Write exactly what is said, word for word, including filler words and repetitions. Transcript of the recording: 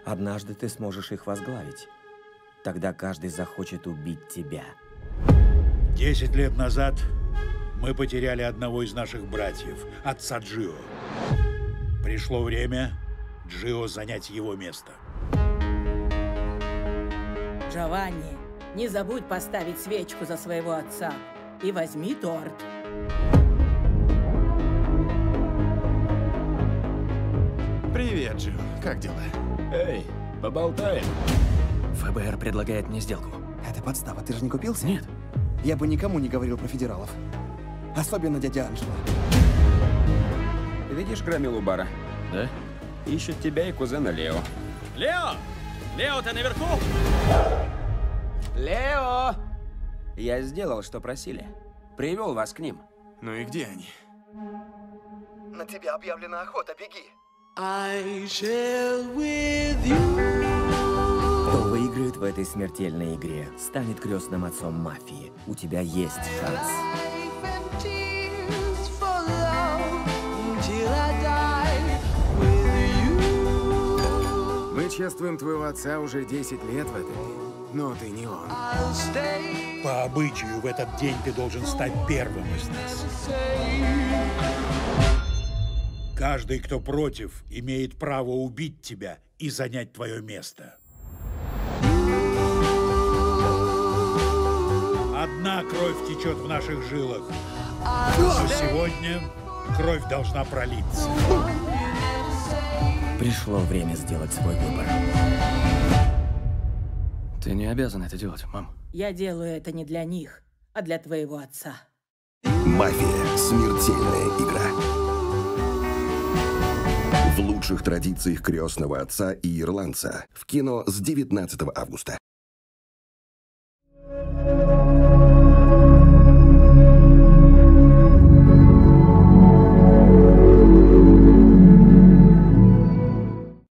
Однажды ты сможешь их возглавить. Тогда каждый захочет убить тебя. Десять лет назад мы потеряли одного из наших братьев, отца Джио. Пришло время Джио занять его место. Джованни, не забудь поставить свечку за своего отца и возьми торт. Привет, Джио. Как дела? Эй, поболтаем. ФБР предлагает мне сделку. Это подстава, ты же не купился? Нет. Я бы никому не говорил про федералов. Особенно дядя Анджело. Видишь громилу бара? Да? Ищут тебя и кузена Лео. Лео! Лео, ты наверху? Лео! Я сделал, что просили. Привел вас к ним. Ну и где они? На тебя объявлена охота, беги. Кто выиграет в этой смертельной игре, станет крестным отцом мафии. У тебя есть шанс. Мы чествуем твоего отца уже десять лет в этом день, но ты не он. По обычаю, в этот день ты должен стать первым из нас. Каждый, кто против, имеет право убить тебя и занять твое место. Одна кровь течет в наших жилах, но сегодня кровь должна пролиться. Пришло время сделать свой выбор. Ты не обязан это делать, мам. Я делаю это не для них, а для твоего отца. Мафия. Смертельная игра. В лучших традициях крестного отца и ирландца. В кино с девятнадцатого августа.